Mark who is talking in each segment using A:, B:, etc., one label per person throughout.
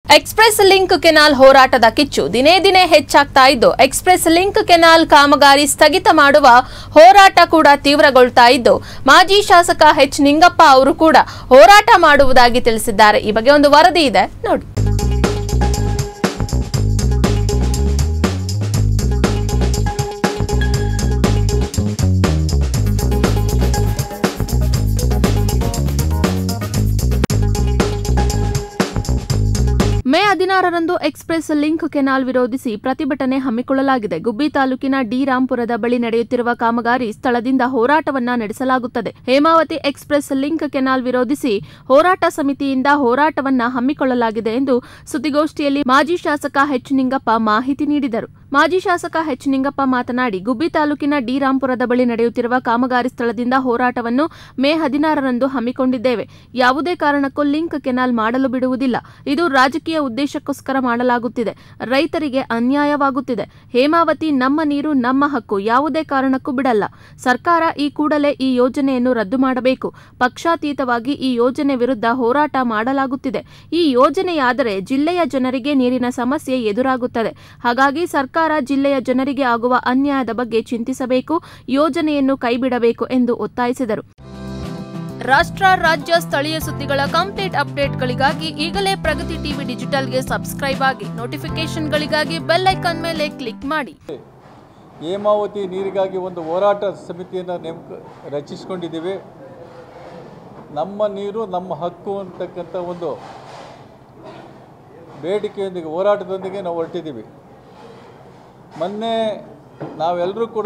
A: Express link canal ಹೋರಾಟದ ಕಿಚ್ಚು ದಿನೇ ದಿನೇ ಹೆಚ್ಚಾಗ್ತಾ ಇದ್ದು ಎಕ್ಸ್‌ಪ್ರೆಸ್ ಲಿಂಕ್ ಕೆನಾಲ್ ಕಾಮಗಾರಿ ಸ್ಥಗಿತ ಮಾಡುವ ಹೋರಾಟ ಕೂಡ ತೀವ್ರಗೊಳ್ತಾ ಇದ್ದು ಮಾಜಿ ಶಾಸಕ ಎಚ್ ನಿಂಗಪ್ಪ ಅವರು ಕೂಡ ಹೋರಾಟ ಮಾಡುವುದಾಗಿ ತಿಳಿಸಿದ್ದಾರೆ। ಈ ಬಗ್ಗೆ ಒಂದು ವರದಿ ಇದೆ ನೋಡಿ। ಮೇ 16ರಂದು ಎಕ್ಸ್‌ಪ್ರೆಸ್ ಲಿಂಕ್ ಕೆನಾಲ್ ವಿರೋಧಿಸಿ ಪ್ರತಿಭಟನೆ ಹಮ್ಮಿಕೊಳ್ಳಲಾಗಿದೆ। ಗುಬ್ಬಿ ತಾಲೂಕಿನ ಡಿ ರಾಂಪುರದ ಬಳಿ ನಡೆಯುತ್ತಿರುವ ಕಾಮಗಾರಿ ಸ್ಥಳದಿಂದ ಹೋರಾಟವನ್ನ ನಡೆಸಲಾಗುತ್ತದೆ। ಹೇಮಾವತಿ ಎಕ್ಸ್‌ಪ್ರೆಸ್ ಲಿಂಕ್ ಕೆನಾಲ್ ವಿರೋಧಿಸಿ ಹೋರಾಟ ಸಮಿತಿಯಿಂದ ಹೋರಾಟವನ್ನ ಹಮ್ಮಿಕೊಳ್ಳಲಾಗಿದೆ ಎಂದು ಸುದ್ದಿಗೋಷ್ಠಿಯಲ್ಲಿ ಮಾಜಿ ಶಾಸಕ ಎಚ್ ನಿಂಗಪ್ಪ ಮಾಹಿತಿ ನೀಡಿದರು। ಮಾಜಿ ಶಾಸಕ ಎಚ್ ನಿಂಗಪ್ಪ ಮಾತನಾಡಿ, ಗುಬ್ಬಿ ತಾಲೂಕಿನ ಡಿ ರಾಂಪುರದ ಬಳಿ ನಡೆಯುತ್ತಿರುವ ಕಾಮಗಾರಿ ಸ್ಥಳದಿಂದ ಹೋರಾಟವನ್ನು ಮೇ 16ರಂದು ಹಮ್ಮಿಕೊಂಡಿದ್ದೇವೆ। ಯಾವುದೇ ಕಾರಣಕ್ಕೂ ಲಿಂಕ್ ಕೆನಾಲ್ ಮಾಡಲು ಬಿಡುವುದಿಲ್ಲ। ಇದು ರಾಜಕೀಯ ಉದ್ದೇಶಕ್ಕೋಸ್ಕರ ಮಾಡಲಾಗುತ್ತಿದೆ। ರೈತರಿಗೆ ಅನ್ಯಾಯವಾಗುತ್ತಿದೆ। ಹೇಮಾವತಿ ನಮ್ಮ ನೀರು ನಮ್ಮ ಹಕ್ಕು, ಯಾವುದೇ ಕಾರಣಕ್ಕೂ ಬಿಡಲ್ಲ। ಸರ್ಕಾರ ಈ ಕೂಡಲೇ ಈ ಯೋಜನೆಯನ್ನು ರದ್ದು ಮಾಡಬೇಕು। ಪಕ್ಷಾತೀತವಾಗಿ ಈ ಯೋಜನೆ ವಿರುದ್ಧ ಹೋರಾಟ ಮಾಡಲಾಗುತ್ತಿದೆ। ಈ ಯೋಜನೆಯಾದರೆ ಜಿಲ್ಲೆಯ ಜನರಿಗೆ ನೀರಿನ ಸಮಸ್ಯೆ ಎದುರಾಗುತ್ತದೆ। ಹಾಗಾಗಿ ಸರ್ಕಾರ ಜಿಲ್ಲೆಯ ಜನರಿಗೆ ಆಗುವ ಅನ್ಯಾಯದ ಬಗ್ಗೆ ಚಿಂತಿಸಬೇಕು, ಯೋಜನೆಯನ್ನು ಕೈಬಿಡಬೇಕು ಎಂದು ಒತ್ತಾಯಿಸಿದರು। ರಾಷ್ಟ್ರ, ರಾಜ್ಯ, ಸ್ಥಳೀಯ ಸುದ್ದಿಗಳ ಕಂಪ್ಲೀಟ್ ಅಪ್ಡೇಟ್ಗಳಿಗಾಗಿ ಈಗಲೇ ಪ್ರಗತಿ ಟಿವಿ ಡಿಜಿಟಲ್ಗೆ ಸಬ್ಸ್ಕ್ರೈಬ್ ಆಗಿ, ನೋಟಿಫಿಕೇಶನ್ಗಳಿಗಾಗಿ ಬೆಲ್ ಐಕಾನ್ ಮೇಲೆ ಕ್ಲಿಕ್ ಮಾಡಿ।
B: ಹೇಮಾವತಿ ನೀರಿಗಾಗಿ ಒಂದು ಹೋರಾಟ ಸಮಿತಿಯನ್ನು ರಚಿಸಿಕೊಂಡಿದ್ದೀವಿ। ನಮ್ಮ ನೀರು ನಮ್ಮ ಹಕ್ಕು ಅಂತಕ್ಕಂಥ ಒಂದು ಬೇಡಿಕೆಯೊಂದಿಗೆ ಹೋರಾಟದೊಂದಿಗೆ ನಾವು ಹೊರಟಿದ್ದೀವಿ। ಮೊನ್ನೆ ನಾವೆಲ್ಲರೂ ಕೂಡ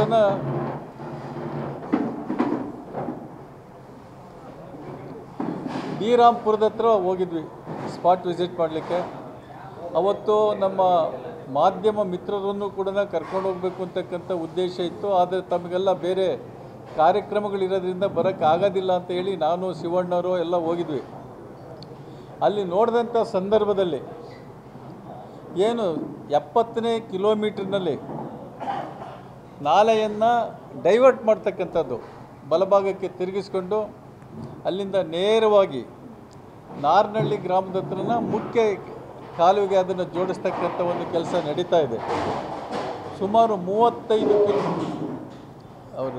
B: ಡಿ ರಾಂಪುರದ ಹತ್ರ ಹೋಗಿದ್ವಿ ಸ್ಪಾಟ್ ವಿಸಿಟ್ ಮಾಡಲಿಕ್ಕೆ। ಅವತ್ತು ನಮ್ಮ ಮಾಧ್ಯಮ ಮಿತ್ರರನ್ನು ಕೂಡ ಕರ್ಕೊಂಡು ಹೋಗಬೇಕು ಅಂತಕ್ಕಂಥ ಉದ್ದೇಶ ಇತ್ತು। ಆದರೆ ತಮಗೆಲ್ಲ ಬೇರೆ ಕಾರ್ಯಕ್ರಮಗಳಿರೋದ್ರಿಂದ ಬರೋಕ್ಕಾಗೋದಿಲ್ಲ ಅಂತ ಹೇಳಿ ನಾನು ಶಿವಣ್ಣವರು ಎಲ್ಲ ಹೋಗಿದ್ವಿ। ಅಲ್ಲಿ ನೋಡಿದಂಥ ಸಂದರ್ಭದಲ್ಲಿ ಏನು 70ನೇ ಕಿಲೋಮೀಟರ್ನಲ್ಲಿ ನಾಲೆಯನ್ನು ಡೈವರ್ಟ್ ಮಾಡ್ತಕ್ಕಂಥದ್ದು, ಬಲಭಾಗಕ್ಕೆ ತಿರುಗಿಸ್ಕೊಂಡು ಅಲ್ಲಿಂದ ನೇರವಾಗಿ ನಾರ್ನಹಳ್ಳಿ ಗ್ರಾಮದ ಹತ್ರನ ಮುಖ್ಯ ಕಾಲುವೆಗೆ ಅದನ್ನು ಜೋಡಿಸ್ತಕ್ಕಂಥ ಒಂದು ಕೆಲಸ ನಡೀತಾ ಇದೆ। ಸುಮಾರು 35 ಅವರು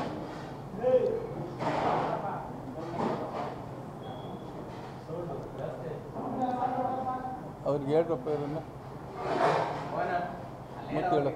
B: ಅವ್ರಿಗೆ ಹೇಳ್ರಪ್ಪ ಇವರನ್ನು ಮತ್ತೇಳು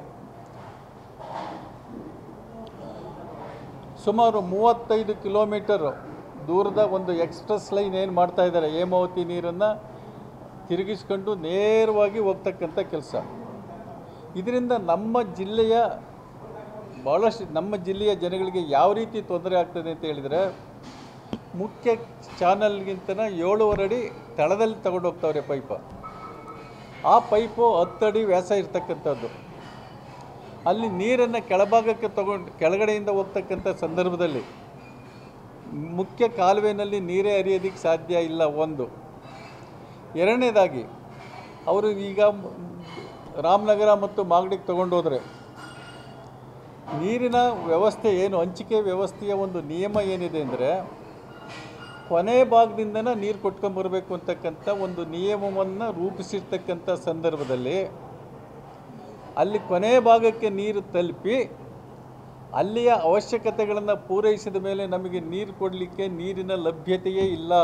B: ಸುಮಾರು 35 ಕಿಲೋಮೀಟರ್ ದೂರದ ಒಂದು ಎಕ್ಸ್‌ಪ್ರೆಸ್ ಲೈನ್ ಏನು ಮಾಡ್ತಾ ಇದ್ದಾರೆ, ಹೇಮಾವತಿ ನೀರನ್ನು ತಿರುಗಿಸ್ಕೊಂಡು ನೇರವಾಗಿ ಹೋಗ್ತಕ್ಕಂಥ ಕೆಲಸ। ಇದರಿಂದ ನಮ್ಮ ಜಿಲ್ಲೆಯ ಭಾಳಷ್ಟು ನಮ್ಮ ಜಿಲ್ಲೆಯ ಜನಗಳಿಗೆ ಯಾವ ರೀತಿ ತೊಂದರೆ ಆಗ್ತದೆ ಅಂತ ಹೇಳಿದರೆ, ಮುಖ್ಯ ಚಾನಲ್ಗಿಂತ 7.5 ಅಡಿ ತಳದಲ್ಲಿ ತಗೊಂಡು ಹೋಗ್ತಾವ್ರೆ ಪೈಪ। ಆ ಪೈಪು 10 ಅಡಿ ವ್ಯಾಸ ಇರ್ತಕ್ಕಂಥದ್ದು। ಅಲ್ಲಿ ನೀರನ್ನು ಕೆಳಭಾಗಕ್ಕೆ ಕೆಳಗಡೆಯಿಂದ ಹೋಗ್ತಕ್ಕಂಥ ಸಂದರ್ಭದಲ್ಲಿ ಮುಖ್ಯ ಕಾಲುವೆಯಲ್ಲಿ ನೀರೇ ಹರಿಯೋದಕ್ಕೆ ಸಾಧ್ಯ ಇಲ್ಲ ಒಂದು। ಎರಡನೇದಾಗಿ ಅವರು ಈಗ ರಾಮನಗರ ಮತ್ತು ಮಾಗಡಿಗೆ ತಗೊಂಡು ಹೋದರೆ ನೀರಿನ ವ್ಯವಸ್ಥೆ ಏನು, ಹಂಚಿಕೆ ವ್ಯವಸ್ಥೆಯ ಒಂದು ನಿಯಮ ಏನಿದೆ ಅಂದರೆ, ಕೊನೆ ಭಾಗದಿಂದನೇ ನೀರು ಕೊಟ್ಕೊಂಬರಬೇಕು ಅಂತಕ್ಕಂಥ ಒಂದು ನಿಯಮವನ್ನು ರೂಪಿಸಿರ್ತಕ್ಕಂಥ ಸಂದರ್ಭದಲ್ಲಿ ಅಲ್ಲಿ ಕೊನೆ ಭಾಗಕ್ಕೆ ನೀರು ತಲುಪಿ ಅಲ್ಲಿಯ ಅವಶ್ಯಕತೆಗಳನ್ನು ಪೂರೈಸಿದ ಮೇಲೆ ನಮಗೆ ನೀರು ಕೊಡಲಿಕ್ಕೆ ನೀರಿನ ಲಭ್ಯತೆಯೇ ಇಲ್ಲ।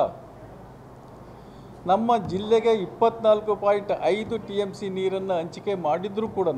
B: ನಮ್ಮ ಜಿಲ್ಲೆಗೆ 24.5 TMC ನೀರನ್ನು ಹಂಚಿಕೆ ಮಾಡಿದರೂ ಕೂಡ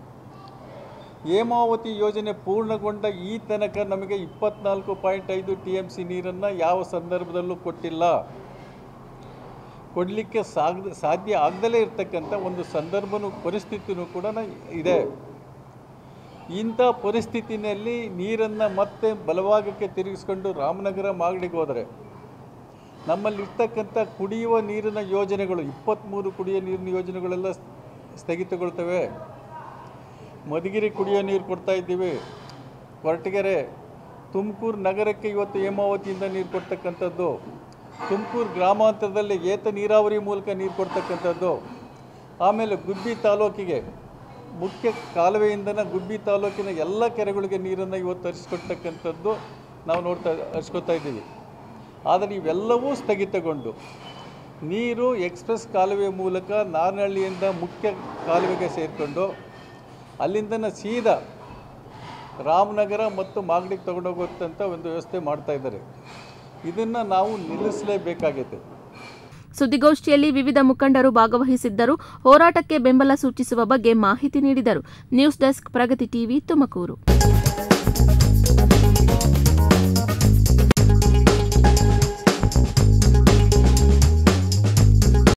B: ಹೇಮಾವತಿ ಯೋಜನೆ ಪೂರ್ಣಗೊಂಡ ಈ ತನಕ ನಮಗೆ 24.5 TMC ನೀರನ್ನು ಯಾವ ಸಂದರ್ಭದಲ್ಲೂ ಕೊಟ್ಟಿಲ್ಲ। ಕೊಡಲಿಕ್ಕೆ ಸಾಧ್ಯ ಆಗದಲೇ ಇರತಕ್ಕಂಥ ಒಂದು ಪರಿಸ್ಥಿತಿನೂ ಕೂಡ ಇದೆ। ಇಂಥ ಪರಿಸ್ಥಿತಿಯಲ್ಲಿ ನೀರನ್ನು ಮತ್ತೆ ಬಲಭಾಗಕ್ಕೆ ತಿರುಗಿಸ್ಕೊಂಡು ರಾಮನಗರ ಮಾಗಡಿಗೆ ಹೋದರೆ ನಮ್ಮಲ್ಲಿರ್ತಕ್ಕಂಥ ಕುಡಿಯುವ ನೀರಿನ ಯೋಜನೆಗಳು 23 ಕುಡಿಯುವ ನೀರಿನ ಯೋಜನೆಗಳೆಲ್ಲ ಸ್ಥಗಿತಗೊಳ್ತವೆ। ಮಧುಗಿರಿ ಕುಡಿಯೋ ನೀರು ಕೊಡ್ತಾ ಇದ್ದೀವಿ, ಕೊರಟಗೆರೆ, ತುಮಕೂರು ನಗರಕ್ಕೆ ಇವತ್ತು ಹೇಮಾವತಿಯಿಂದ ನೀರು ಕೊಡ್ತಕ್ಕಂಥದ್ದು, ತುಮಕೂರು ಗ್ರಾಮಾಂತರದಲ್ಲಿ ಏತ ನೀರಾವರಿ ಮೂಲಕ ನೀರು ಕೊಡ್ತಕ್ಕಂಥದ್ದು, ಆಮೇಲೆ ಗುಬ್ಬಿ ತಾಲೂಕಿಗೆ ಮುಖ್ಯ ಕಾಲುವೆಯಿಂದನೇ ಗುಬ್ಬಿ ತಾಲೂಕಿನ ಎಲ್ಲ ಕೆರೆಗಳಿಗೆ ನೀರನ್ನು ಇವತ್ತು ಹರಿಸ್ಕೊಡ್ತಕ್ಕಂಥದ್ದು ನಾವು ಹರಿಸ್ಕೊತಾ ಇದ್ದೀವಿ। ಆದರೆ ಇವೆಲ್ಲವೂ ಸ್ಥಗಿತಗೊಂಡು ನೀರು ಎಕ್ಸ್ಪ್ರೆಸ್ ಕಾಲುವೆ ಮೂಲಕ ನಾರ್ನಹಳ್ಳಿಯಿಂದ ಮುಖ್ಯ ಕಾಲುವೆಗೆ ಸೇರಿಕೊಂಡು ಅಲ್ಲಿಂದ ಸೀದಾ ರಾಮನಗರ ಮತ್ತು ಮಾಗಡಿಗೆ ತಗೊಂಡೋಗುತ್ತಂತ ಒಂದು ವ್ಯವಸ್ಥೆ ಮಾಡ್ತಾ ಇದ್ದಾರೆ. ಇದನ್ನು ನಾವು ನಿಲ್ಲಿಸಲೇಬೇಕಾಗಿದೆ.
A: ಸುದ್ದಿಗೋಷ್ಠಿಯಲ್ಲಿ ವಿವಿಧ ಮುಖಂಡರು ಭಾಗವಹಿಸಿದ್ದರು. ಹೋರಾಟಕ್ಕೆ ಬೆಂಬಲ ಸೂಚಿಸುವ ಬಗ್ಗೆ ಮಾಹಿತಿ ನೀಡಿದರು. News desk, Pragati TV, Tumakuru.